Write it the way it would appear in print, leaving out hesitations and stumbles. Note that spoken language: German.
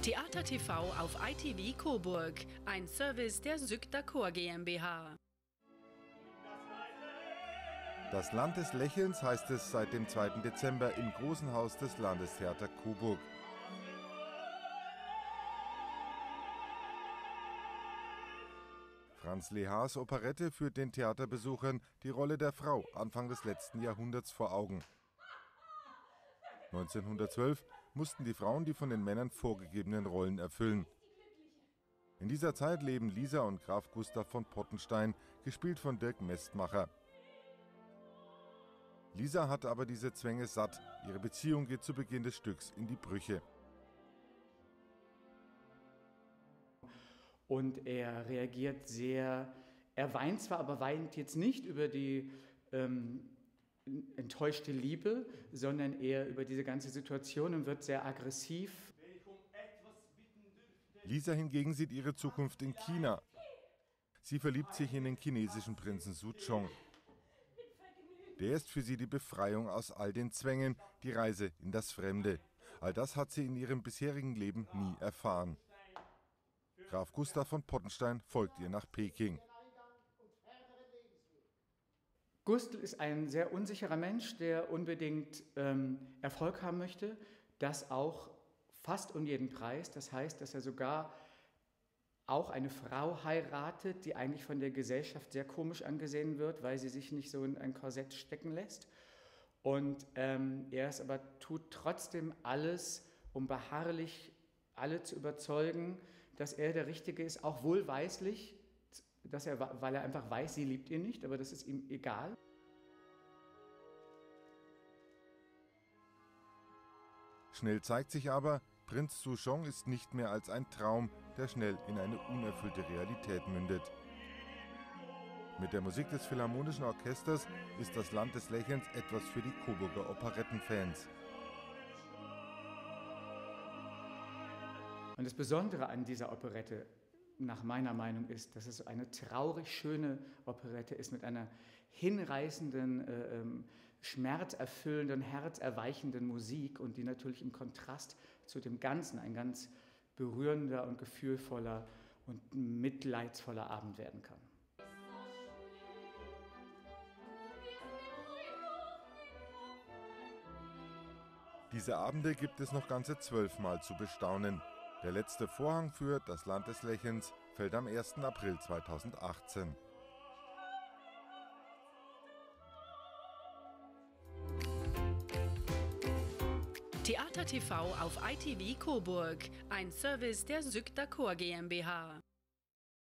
Theater TV auf ITV Coburg, ein Service der Sygda Chor GmbH. Das Land des Lächelns heißt es seit dem 2. Dezember im Großen Haus des Landestheater Coburg. Franz Lehars Operette führt den Theaterbesuchern die Rolle der Frau Anfang des letzten Jahrhunderts vor Augen. 1912 mussten die Frauen die von den Männern vorgegebenen Rollen erfüllen. In dieser Zeit leben Lisa und Graf Gustav von Pottenstein, gespielt von Dirk Mestmacher. Lisa hat aber diese Zwänge satt. Ihre Beziehung geht zu Beginn des Stücks in die Brüche. Und er reagiert er weint zwar, aber weint jetzt nicht über die enttäuschte Liebe, sondern eher über diese ganze Situation und wird sehr aggressiv. Lisa hingegen sieht ihre Zukunft in China. Sie verliebt sich in den chinesischen Prinzen Su Chong. Der ist für sie die Befreiung aus all den Zwängen, die Reise in das Fremde. All das hat sie in ihrem bisherigen Leben nie erfahren. Graf Gustav von Pottenstein folgt ihr nach Peking. Gustl ist ein sehr unsicherer Mensch, der unbedingt Erfolg haben möchte, das auch fast um jeden Preis. Das heißt, dass er sogar auch eine Frau heiratet, die eigentlich von der Gesellschaft sehr komisch angesehen wird, weil sie sich nicht so in ein Korsett stecken lässt. Und er es aber tut trotzdem alles, um beharrlich alle zu überzeugen, dass er der Richtige ist, auch wohlweislich, weil er einfach weiß, sie liebt ihn nicht, aber das ist ihm egal. Schnell zeigt sich aber, Prinz Su Chong ist nicht mehr als ein Traum, der schnell in eine unerfüllte Realität mündet. Mit der Musik des Philharmonischen Orchesters ist das Land des Lächelns etwas für die Coburger Operettenfans. Und das Besondere an dieser Operette, nach meiner Meinung, ist, dass es eine traurig schöne Operette ist mit einer hinreißenden, schmerzerfüllenden, herzerweichenden Musik und die natürlich im Kontrast zu dem Ganzen ein ganz berührender und gefühlvoller und mitleidsvoller Abend werden kann. Diese Abende gibt es noch ganze 12 Mal zu bestaunen. Der letzte Vorhang für Das Land des Lächelns fällt am 1. April 2018. Theater TV auf ITV Coburg, ein Service der Sygda Chor GmbH.